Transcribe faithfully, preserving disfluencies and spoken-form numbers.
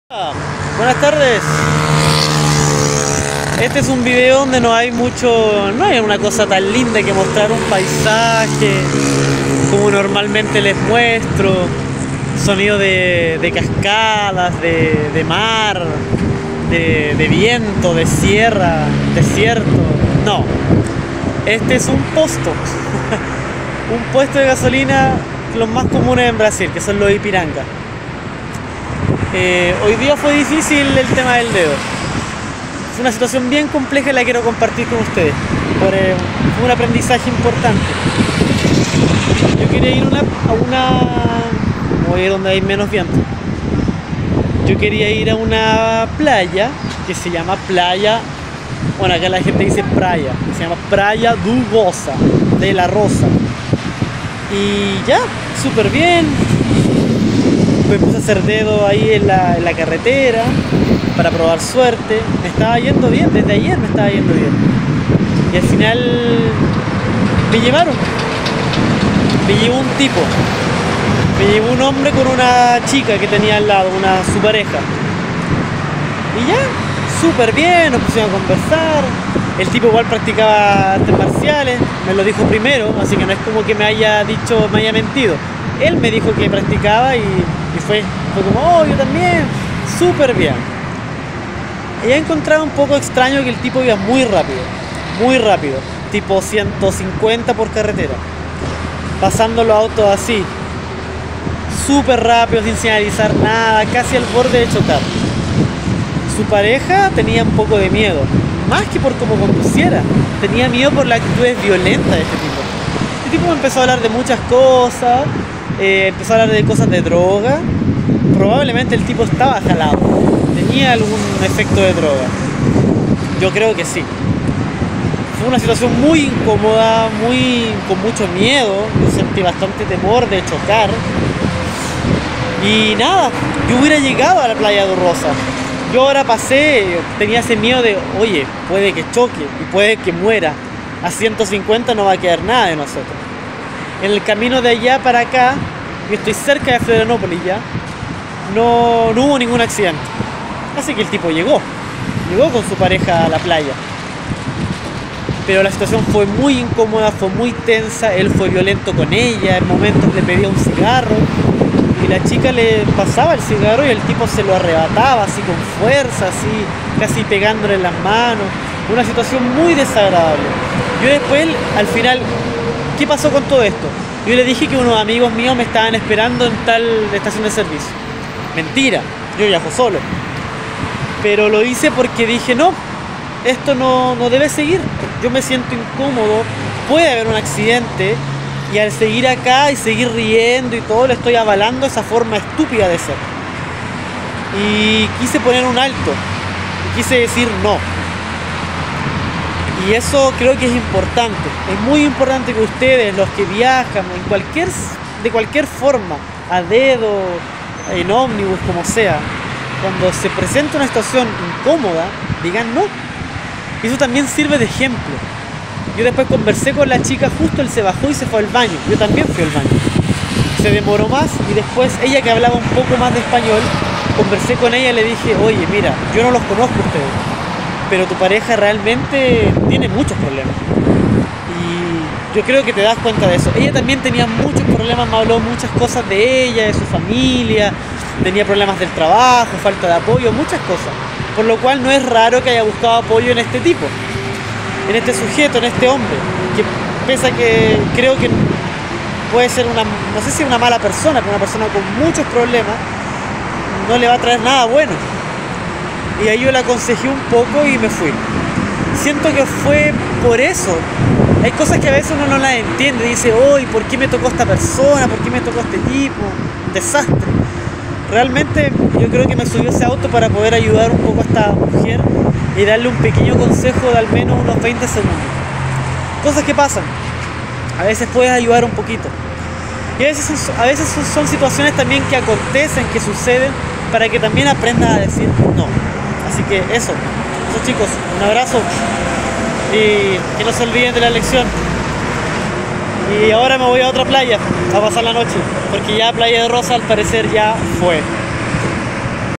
Hola, buenas tardes. Este es un video donde no hay mucho, no hay una cosa tan linda que mostrar un paisaje como normalmente les muestro, sonido de, de cascadas, de, de mar, de, de viento, de sierra, desierto. No, este es un posto, un puesto de gasolina, los más comunes en Brasil, que son los Ipiranga. Eh, hoy día fue difícil el tema del dedo. Fue una situación bien compleja y la quiero compartir con ustedes. Por, eh, fue un aprendizaje importante. Yo quería ir una, a una... Voy a donde hay menos viento. Yo quería ir a una playa que se llama Playa... Bueno, acá la gente dice playa. Se llama Praia do Rosa, de la Rosa. Y ya, súper bien. Me puse a hacer dedo ahí en la, en la carretera para probar suerte. Me estaba yendo bien, desde ayer me estaba yendo bien. Y al final me llevaron. Me llevó un tipo. Me llevó un hombre con una chica que tenía al lado, una su pareja. Y ya, súper bien, nos pusimos a conversar. El tipo igual practicaba artes marciales, me lo dijo primero, así que no es como que me haya dicho, me haya mentido. Él me dijo que practicaba y, y fue, fue como, oh, yo también, súper bien. Y he encontrado un poco extraño que el tipo iba muy rápido, muy rápido, tipo ciento cincuenta por carretera, pasando los autos así, súper rápido, sin señalizar nada, casi al borde de chocar. Su pareja tenía un poco de miedo, más que por cómo conduciera, tenía miedo por la actitud violenta de este tipo. Este tipo me empezó a hablar de muchas cosas. Eh, empezó a hablar de cosas de droga. Probablemente el tipo estaba jalado, tenía algún efecto de droga. Yo creo que sí. Fue una situación muy incómoda, muy con mucho miedo. Yo sentí bastante temor de chocar. Y nada, yo hubiera llegado a la Playa do Rosa. Yo ahora pasé, tenía ese miedo de, oye, puede que choque y puede que muera. A ciento cincuenta no va a quedar nada de nosotros. En el camino de allá para acá, yo estoy cerca de Florianópolis ya, no, no hubo ningún accidente. Así que el tipo llegó, llegó con su pareja a la playa. Pero la situación fue muy incómoda, fue muy tensa, él fue violento con ella, en momentos le pedía un cigarro y la chica le pasaba el cigarro y el tipo se lo arrebataba así con fuerza, así casi pegándole en las manos. Una situación muy desagradable. Yo después, al final, ¿qué pasó con todo esto? Yo le dije que unos amigos míos me estaban esperando en tal estación de servicio. Mentira, yo viajo solo. Pero lo hice porque dije, no, esto no, no debe seguir. Yo me siento incómodo, puede haber un accidente y al seguir acá y seguir riendo y todo, le estoy avalando esa forma estúpida de ser. Y quise poner un alto, y quise decir no. Y eso creo que es importante, es muy importante que ustedes, los que viajan en cualquier, de cualquier forma, a dedo, en ómnibus, como sea, cuando se presenta una situación incómoda, digan no. Y eso también sirve de ejemplo. Yo después conversé con la chica, justo él se bajó y se fue al baño, yo también fui al baño. Se demoró más y después ella, que hablaba un poco más de español, conversé con ella y le dije, oye, mira, yo no los conozco a ustedes, pero tu pareja realmente tiene muchos problemas y yo creo que te das cuenta de eso. Ella también tenía muchos problemas, me habló muchas cosas de ella, de su familia, tenía problemas del trabajo, falta de apoyo, muchas cosas, por lo cual no es raro que haya buscado apoyo en este tipo, en este sujeto, en este hombre, que pese a que creo que puede ser una, no sé si una mala persona, pero una persona con muchos problemas, no le va a traer nada bueno. Y ahí yo le aconsejé un poco y me fui. Siento que fue por eso. Hay cosas que a veces uno no las entiende. Dice, uy, ¿por qué me tocó esta persona? ¿Por qué me tocó este tipo? Un desastre. Realmente yo creo que me subió ese auto para poder ayudar un poco a esta mujer y darle un pequeño consejo de al menos unos veinte segundos. Cosas que pasan. A veces puedes ayudar un poquito. Y a veces son, a veces son, son situaciones también que acontecen, que suceden, para que también aprendas a decir no. Así que eso, eso chicos, un abrazo y que no se olviden de la lección. Y ahora me voy a otra playa a pasar la noche, porque ya Playa de Rosa al parecer ya fue.